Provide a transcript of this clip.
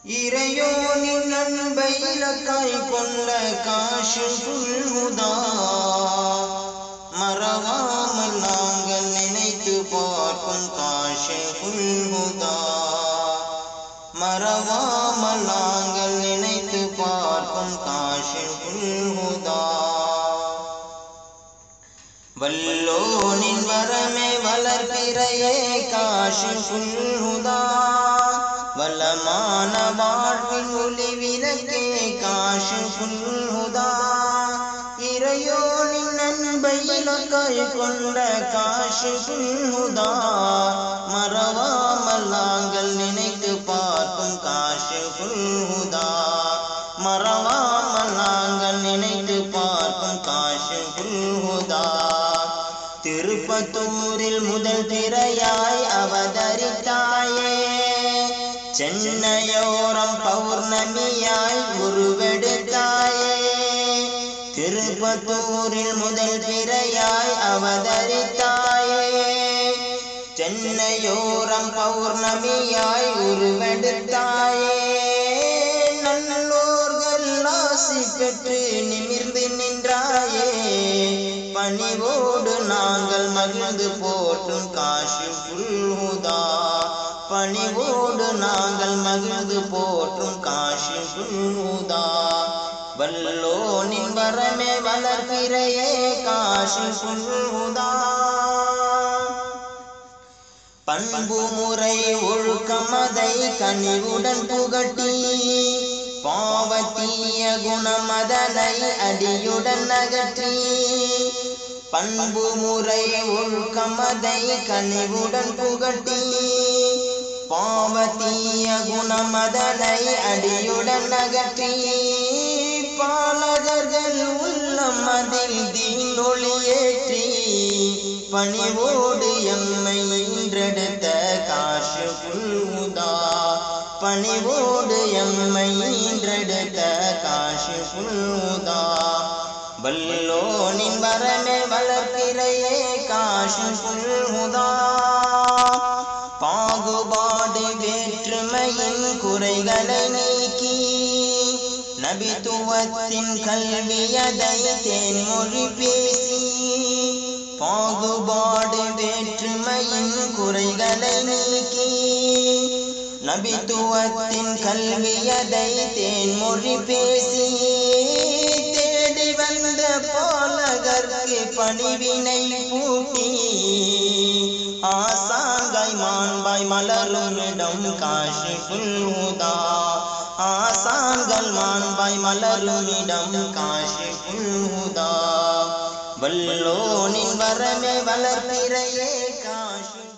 இறையோனின் அன்பை இலக்காய் கொண்ட காஷிஃபுல் ஹுதா மறவாமல் நாங்கள் நினைத்து பார்க்கும் காஷிஃபுல் ஹுதா மறவாமல் நாங்கள் நினைத்து பார்க்கும் காஷிஃபுல் ஹுதா வல்லோனின் வரமே வளர்பிறையே காஷிஃபுல் ஹுதா வல்லமான வாழ்வின் ஒளி விளக்கே காஷிஃபுல் ஹுதா இறையோனின் அன்பை இலக்காய் கொண்ட காஷிஃபுல் ஹுதா மறவாமல் நாங்கள் நினைத்து பார்க்கும் காஷிஃபுல் ஹுதா மறவாமல் நாங்கள் நினைத்து பார்க்கும் காஷிஃபுல் ஹுதா திருப்பத்தூரில் முதல் திரையாய் அவதரித்தாயே சென்னையோரம் பௌர்ணமியாய் உருவெடுத்தாயே திருப்பத்தூரில் முதல் திரையாய் அவதரித்தாயே சென்னையோரம் பௌர்ணமியாய் உருவெடுத்தாயே நல்லோர்கள் ஆசி பெற்று நிமிர்ந்து நின்றாயே பணிவோடு நாங்கள் மகிழ்ந்து போற்றும் காஷிஃபுல் ஹுதா பணிவோடு நாங்கள் மகிழ்ந்து போற்றும் காஷிஃபுல் ஹுதா வல்லோனின் வரமே வளர்பிறையே காஷிஃபுல் ஹுதா பண்பு முறை ஒழுக்கமதை கனிவுடன் புகட்டி பாவத்தீய குணமதனை அடியுடன் அகற்றி பண்பு முறை ஒழுக்கமதை கனிவுடன் புகட்டி பாவத்தீய குணமதனை அடியுடன் அகற்றி பாலகர்கள் உள்ளம் அதில் தீனொளியேற்றி பணிவோடு எம்மை ஈன்றெடுத்த காஷிஃபுல் ஹுதா பணிவோடு எம்மை ஈன்றெடுத்த காஷிஃபுல் ஹுதா வல்லோனின் வரமே வளர்பிறையே காஷிஃபுல் ஹுதா பாகுபாடு வேற்றுமையின் குறைகளை நீக்கி நபித்துவத்தின் கல்வியதை தேன்மொழி பேசி பாகுபாடு வேற்றுமையின் குறைகளை நீக்கி நபித்துவத்தின் கல்வியதை தேன்மொழி பேசி தேடி வந்த பாலகர்க்கு பணிவினை பூட்டி ஆசாங்காய் மாண்பாய் மலரும் இடம் காஷிஃபுல் ஹுதா ஆசான்கள் மாண்பாய் மலரும் இடம் காஷிஃபுல் ஹுதா வல்லோனின் வரமே வளர்பிறையே காஷிஃபுல்